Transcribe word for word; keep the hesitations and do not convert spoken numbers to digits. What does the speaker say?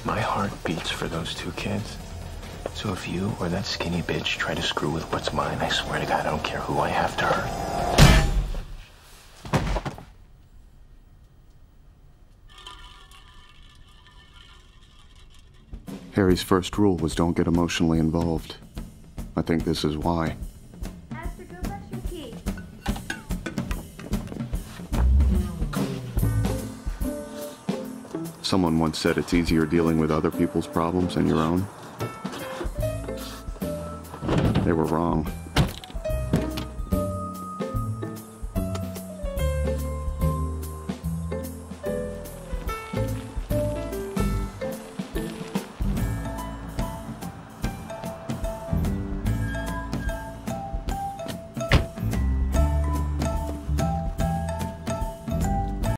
My heart beats for those two kids. So if you or that skinny bitch try to screw with what's mine, I swear to God, I don't care who I have to hurt. Harry's first rule was don't get emotionally involved. I think this is why. Aster, go brush your teeth. Someone once said it's easier dealing with other people's problems than your own. They were wrong.